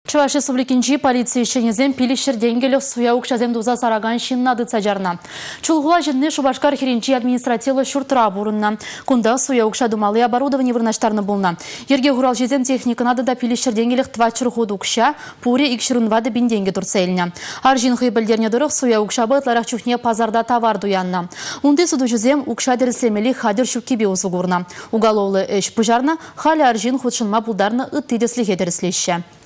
Чуваш Республикинчи полиция шенезем пилишерден келек суя укшазем дуза сараган шиннады цаджарна. Чулгуа жинны Шубашкар херенчи административы шуртра бурынна. Кунда суя укша думалы оборудование вырнаштарны булна. Ерге гурал жезем техника надо да пилишерден келек твачыр ходу укша, пуре икширынвады бинденге турцельня. Аржин хыйбылдерне дырық суя укша бытларах чухне пазарда товар дуянна. Унды суду жезем укша дерслемели хадыр шуккебе узугурна. Уголовлы эш пыжарна, хали аржин худшынма булдарны ыттыдеслихе дерслеща.